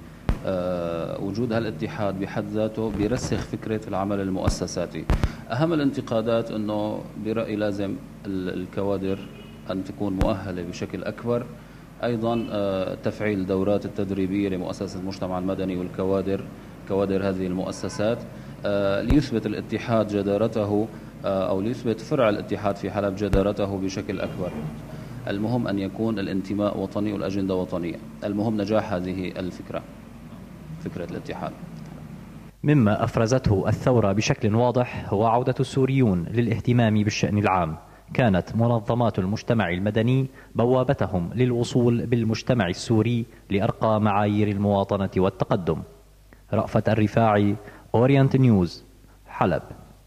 أه وجود هالاتحاد بحد ذاته بيرسخ فكرة العمل المؤسساتي. أهم الانتقادات أنه برأيي لازم الكوادر أن تكون مؤهلة بشكل أكبر، أيضا أه تفعيل دورات التدريبية لمؤسسة المجتمع المدني والكوادر كوادر هذه المؤسسات أه ليثبت الاتحاد جدارته أو ليثبت فرع الاتحاد في حلب جدارته بشكل أكبر. المهم أن يكون الانتماء وطني والأجندة وطنية. المهم نجاح هذه الفكرة، فكرة الاتحاد. مما أفرزته الثورة بشكل واضح هو عودة السوريون للاهتمام بالشأن العام. كانت منظمات المجتمع المدني بوابتهم للوصول بالمجتمع السوري لأرقى معايير المواطنة والتقدم. رأفت الرفاعي، أورينت نيوز، حلب.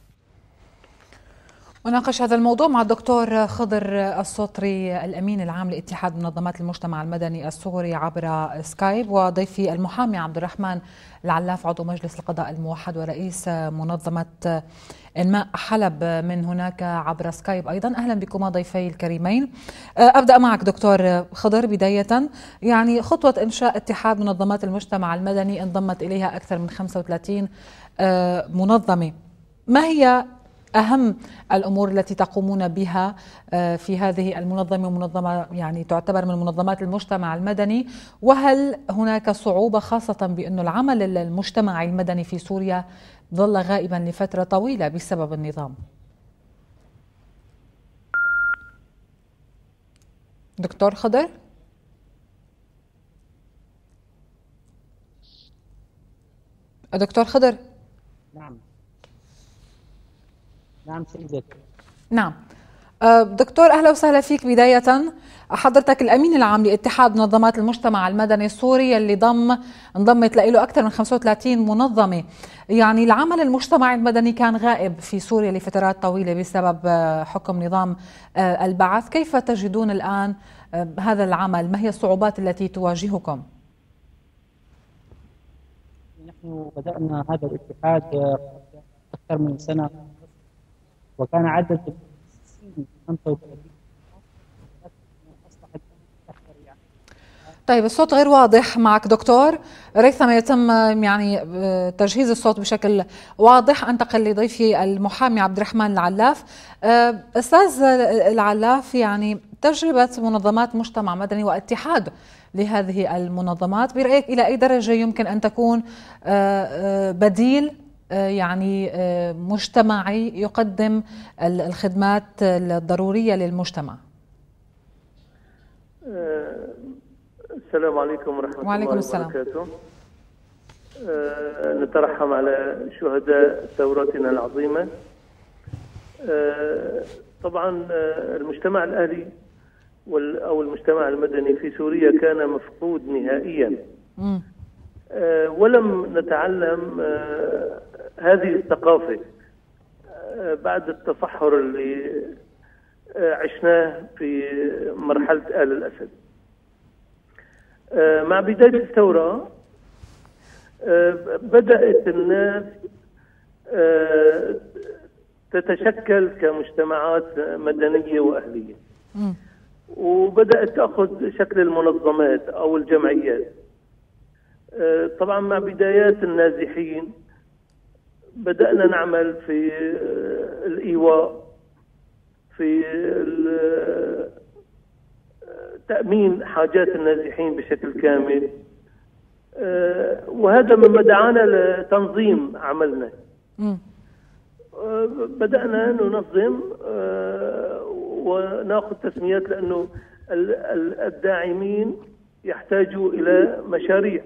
وناقش هذا الموضوع مع الدكتور خضر السطري الأمين العام لاتحاد منظمات المجتمع المدني السوري عبر سكايب، وضيفي المحامي عبد الرحمن العلاف عضو مجلس القضاء الموحد ورئيس منظمة إنماء حلب من هناك عبر سكايب أيضا. أهلا بكما ضيفي الكريمين. أبدأ معك دكتور خضر بداية، يعني خطوة إنشاء اتحاد منظمات المجتمع المدني انضمت إليها أكثر من خمسة وثلاثين منظمة، ما هي أهم الأمور التي تقومون بها في هذه المنظمة، منظمة يعني تعتبر من منظمات المجتمع المدني؟ وهل هناك صعوبة خاصة بأن العمل المجتمعي المدني في سوريا ظل غائبا لفترة طويلة بسبب النظام؟ دكتور خضر؟ دكتور خضر؟ نعم نعم سيدك. نعم دكتور، أهلا وسهلا فيك. بداية حضرتك الأمين العام لاتحاد منظمات المجتمع المدني السوري اللي ضم انضمت له أكثر من خمسة وثلاثين منظمة. يعني العمل المجتمعي المدني كان غائب في سوريا لفترات طويلة بسبب حكم نظام البعث. كيف تجدون الآن هذا العمل؟ ما هي الصعوبات التي تواجهكم؟ نحن بدأنا هذا الاتحاد أكثر من سنة، وكان عدد خمسة وثلاثين. طيب الصوت غير واضح معك دكتور، ريثما يتم يعني تجهيز الصوت بشكل واضح. انتقل لضيفي المحامي عبد الرحمن العلاف. استاذ العلاف، يعني تجربة منظمات مجتمع مدني واتحاد لهذه المنظمات برأيك إلى أي درجة يمكن أن تكون بديل يعني مجتمعي يقدم الخدمات الضرورية للمجتمع؟ السلام عليكم ورحمة وعليكم الله السلام. وبركاته. أه نترحم على شهداء ثورتنا العظيمة. أه طبعا المجتمع الأهلي أو المجتمع المدني في سوريا كان مفقود نهائيا. أه ولم نتعلم أه هذه الثقافة أه بعد التصحر اللي أه عشناه في مرحلة آل الأسد. أه مع بداية الثورة أه بدأت الناس أه تتشكل كمجتمعات مدنية وأهلية، وبدأت تأخذ شكل المنظمات أو الجمعيات. أه طبعا مع بدايات النازحين بدأنا نعمل في أه الإيواء، في تأمين حاجات النازحين بشكل كامل، أه وهذا مما دعانا لتنظيم عملنا. أه بدأنا ننظم أه وناخذ تسميات، لأنه الداعمين يحتاجوا إلى مشاريع.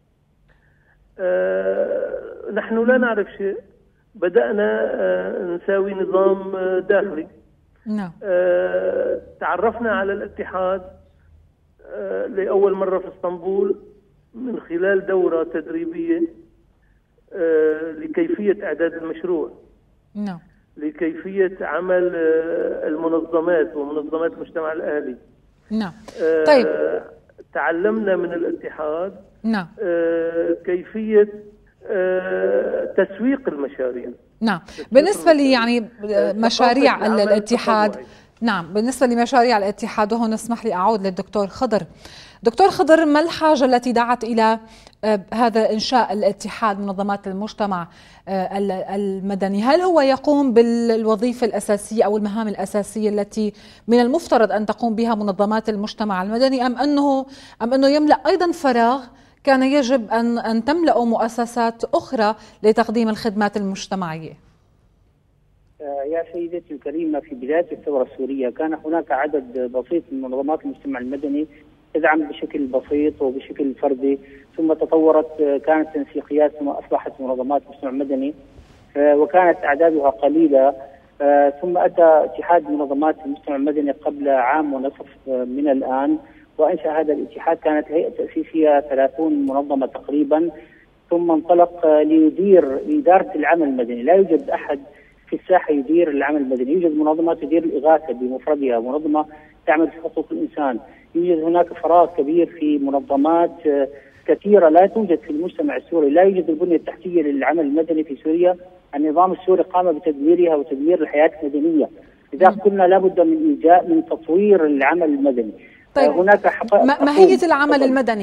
أه نحن لا نعرف شيء، بدأنا أه نساوي نظام داخلي. نعم. أه تعرفنا على الاتحاد أه لأول مرة في اسطنبول من خلال دورة تدريبية أه لكيفية إعداد المشروع. نعم. لكيفية عمل أه المنظمات ومنظمات المجتمع الأهلي. نعم. أه طيب. تعلمنا من الاتحاد نعم. أه كيفية أه تسويق المشاريع. نعم. بالنسبة لي يعني مشاريع الاتحاد، نعم بالنسبة لمشاريع الاتحاد، وهون اسمح لي أعود للدكتور خضر. دكتور خضر، ما الحاجة التي دعت إلى هذا إنشاء الاتحاد منظمات المجتمع المدني؟ هل هو يقوم بالوظيفة الأساسية أو المهام الأساسية التي من المفترض أن تقوم بها منظمات المجتمع المدني، أم أنه أم أنه يملأ أيضا فراغ كان يجب أن أن تملأ مؤسسات أخرى لتقديم الخدمات المجتمعية؟ يا سيدتي الكريمة، في بداية الثورة السورية كان هناك عدد بسيط من منظمات المجتمع المدني تدعم بشكل بسيط وبشكل فردي، ثم تطورت، كانت تنسيقيات، ثم أصبحت منظمات مجتمع مدني وكانت أعدادها قليلة. ثم أتى اتحاد منظمات المجتمع المدني قبل عام ونصف من الآن وأنشأ هذا الاتحاد. كانت هيئة تأسيسية ثلاثون منظمة تقريبا، ثم انطلق ليدير إدارة العمل المدني. لا يوجد أحد في الساحة يدير العمل المدني، يوجد منظمة تدير الإغاثة بمفردها، منظمة تعمل في حقوق الإنسان، يوجد هناك فراغ كبير في منظمات كثيرة لا توجد في المجتمع السوري. لا يوجد البنية التحتية للعمل المدني في سوريا. النظام السوري قام بتدميرها وتدمير الحياة المدنية، لذلك كنا لابد من إيجاد من تطوير العمل المدني. طيب هناك ماهية العمل المدني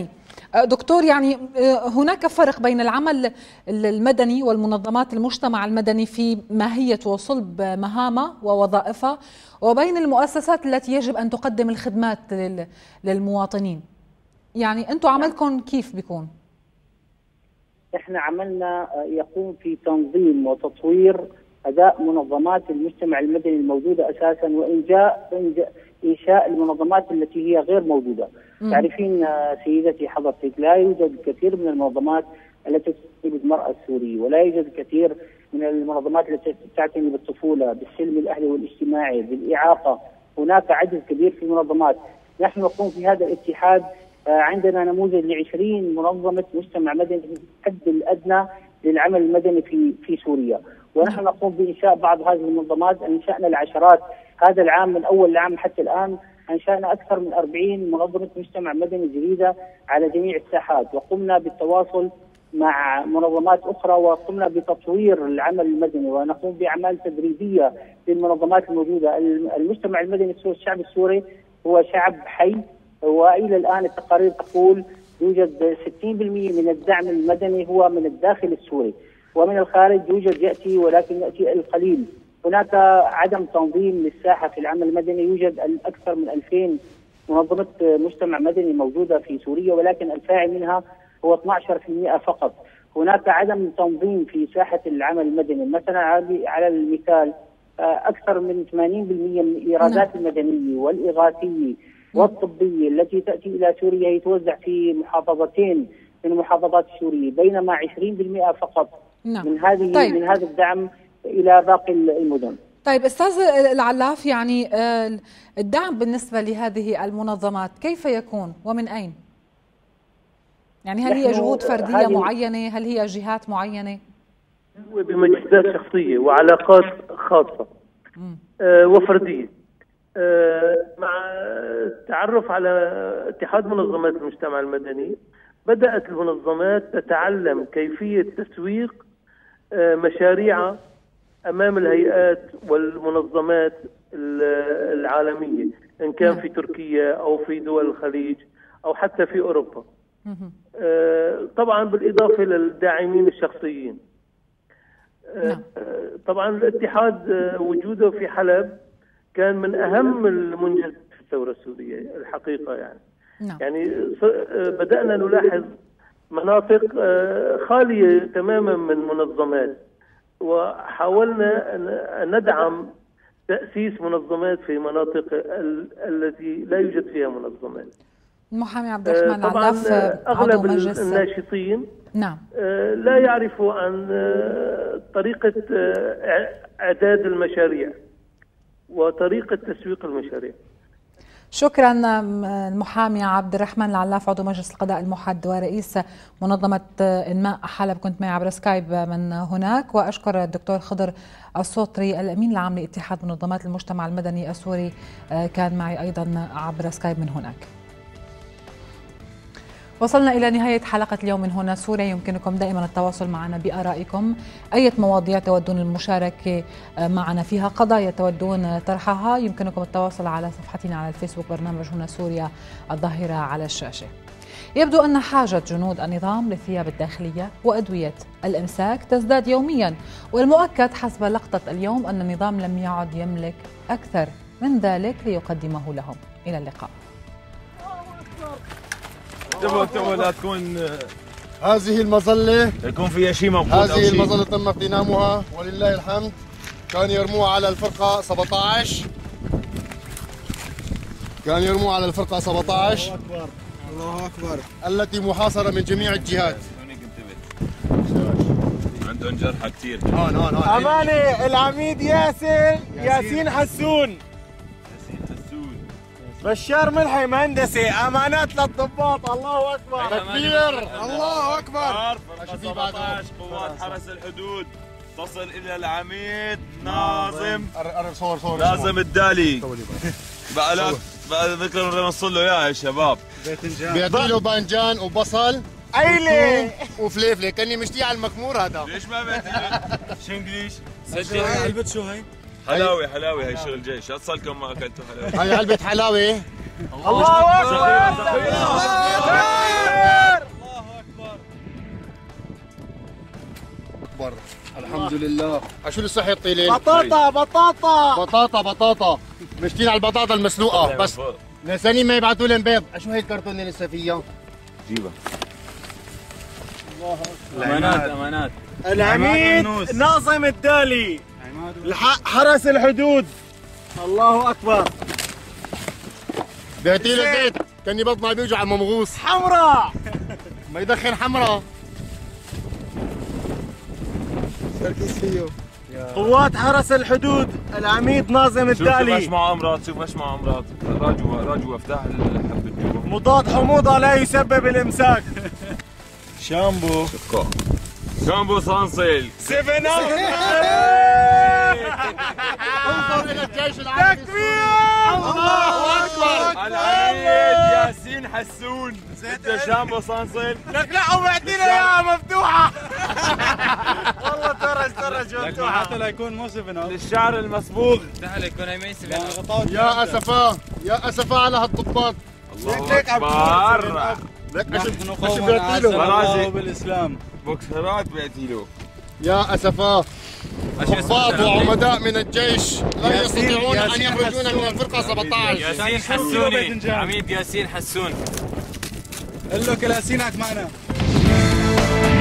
دكتور، يعني هناك فرق بين العمل المدني والمنظمات المجتمع المدني في ماهية وصلب مهامها ووظائفها، وبين المؤسسات التي يجب أن تقدم الخدمات للمواطنين. يعني أنتم عملكم كيف بيكون؟ احنا عملنا يقوم في تنظيم وتطوير أداء منظمات المجتمع المدني الموجودة أساسا، وإنجاء إنشاء المنظمات التي هي غير موجودة. مم. تعرفين سيدتي حضرتك لا يوجد الكثير من المنظمات التي تساعد المرأة السورية، ولا يوجد الكثير من المنظمات التي تعتني بالطفولة، بالسلم الأهلي والاجتماعي، بالإعاقة. هناك عدد كبير في المنظمات. نحن نقوم في هذا الاتحاد عندنا نموذج لعشرين منظمة مجتمع مدني في الحد الأدنى للعمل المدني في في سوريا، ونحن نقوم بإنشاء بعض هذه المنظمات. أنشأنا العشرات هذا العام، من أول العام حتى الآن أنشأنا أكثر من أربعين منظمة مجتمع مدني جديدة على جميع الساحات، وقمنا بالتواصل مع منظمات أخرى، وقمنا بتطوير العمل المدني، ونقوم بأعمال تدريبية للمنظمات الموجودة. المجتمع المدني السوري، الشعب السوري هو شعب حي، وإلى الآن التقارير تقول يوجد ستين بالمئة من الدعم المدني هو من الداخل السوري، ومن الخارج يوجد يأتي ولكن يأتي القليل. هناك عدم تنظيم للساحة في العمل المدني. يوجد أكثر من ألفين منظمة مجتمع مدني موجودة في سوريا، ولكن الفاعل منها هو اثني عشر بالمئة فقط. هناك عدم تنظيم في ساحة العمل المدني. مثلا على المثال أكثر من ثمانين بالمئة من الإيرادات المدنية والإغاثية والطبية التي تأتي إلى سوريا هي توزع في محافظتين من المحافظات السورية، بينما عشرين بالمئة فقط نعم. من هذه طيب. من هذا الدعم إلى باقي المدن. طيب أستاذ العلاف، يعني الدعم بالنسبة لهذه المنظمات كيف يكون ومن أين؟ يعني هل هي جهود فردية معينة؟ هل هي جهات معينة؟ بمجهودات شخصية وعلاقات خاصة آه وفردية. آه مع التعرف على اتحاد منظمات المجتمع المدني بدأت المنظمات تتعلم كيفية تسويق آه مشاريعها أمام الهيئات والمنظمات العالمية، إن كان في تركيا أو في دول الخليج أو حتى في أوروبا. آه طبعا بالإضافة للداعمين الشخصيين. آه طبعا الاتحاد آه وجوده في حلب كان من أهم المنجزات في الثورة السورية الحقيقة. يعني نعم. يعني بدأنا نلاحظ مناطق آه خالية تماما من منظمات، وحاولنا أن ندعم تأسيس منظمات في مناطق التي لا يوجد فيها منظمات. المحامي عبد الرحمن العلاف، أغلب الناشطين نعم لا يعرفوا عن طريقة إعداد المشاريع وطريقة تسويق المشاريع. شكرا المحامي عبد الرحمن العلاف، عضو مجلس القضاء الموحد ورئيس منظمة إنماء حلب، كنت معي عبر سكايب من هناك. وأشكر الدكتور خضر السوطري الأمين العام لاتحاد منظمات المجتمع المدني السوري، كان معي أيضا عبر سكايب من هناك. وصلنا إلى نهاية حلقة اليوم من هنا سوريا. يمكنكم دائما التواصل معنا بآرائكم، أي مواضيع تودون المشاركة معنا فيها، قضايا تودون طرحها، يمكنكم التواصل على صفحتنا على الفيسبوك برنامج هنا سوريا الظاهرة على الشاشة. يبدو أن حاجة جنود النظام للثياب الداخلية وأدوية الإمساك تزداد يوميا، والمؤكد حسب لقطة اليوم أن النظام لم يعد يملك أكثر من ذلك ليقدمه لهم. إلى اللقاء. انتبهوا انتبهوا لا تكون هذه المظلة يكون فيها شيء موجود. هذه المظلة تم اغتنامها ولله الحمد. كان يرموها على الفرقة سبعة عشر كان يرموها على الفرقة سبعة عشر الله أكبر الله أكبر التي محاصرة من جميع الجهات. عندهم جرحى كثير. هون هون هون أمانة العميد ياسين ياسين حسون بشار ملحي مهندسي، امانات للضباط. الله اكبر تكبير الله اكبر. قوات حرس الحدود تصل الى العميد ناظم صور صور ناظم الدالي. بقى لا بقى ذكر نوصل له اياها يا شباب. بيعطي له باذنجان وبصل ايله وفليفله. كاني مشتي على المكمور هذا. ليش ما بيعطي شنجليش؟ سجل علبة شو هي؟ حلاوي حلاوي هي شغل الجيش. اتصلكم ما اكلتوا حلاوي. هي علبة حلاوي. الله اكبر. اكبر. الحمد لله. شو اللي صحي الطيلين؟ بطاطا بطاطا بطاطا بطاطا مشتين على البطاطا المسلوقه بس. نساني ما يبعثوا لي بيض. شو هي الكرتونه اللي لسه فيها؟ جيبها. امانات امانات. العميد ناظم الدالي حرس الحدود. الله اكبر. بعتي لي البيت كاني بطني بيوجع على الممغوص. حمراء ما يدخن حمراء. تركيز فيه. قوات حرس الحدود العميد ناظم الدالي. شوف ايش معه امراض، شوف ايش معه امراض. راجوا راجوا افتح الحب الجوا. مضاد حموضه لا يسبب الامساك. شامبو. شامبو صنصيل. سيفن اب. انظر الى الجيش العربي. تكبير. الله اكبر. العميد ياسين حسون. انت شامبو صنصيل. لك لا وبعدين اياها مفتوحه. والله ترج ترج مفتوحه. حتى لا يكون مو سيفن اب. للشعر المصبوغ. تعال يكون هي سيفن اب. يا اسفاه يا اسفاه على هالضباط. الله اكبر. لك ايش ايش بيعطي له؟ بالاسلام بوكسرات بيعطي له. يا اسفاه ضباط وعمداء من الجيش لا يستطيعون ان يخرجون من الفرقه سبعة عشر. ياسين حسوني. عميد ياسين حسون. قل له كلاسينك معنا.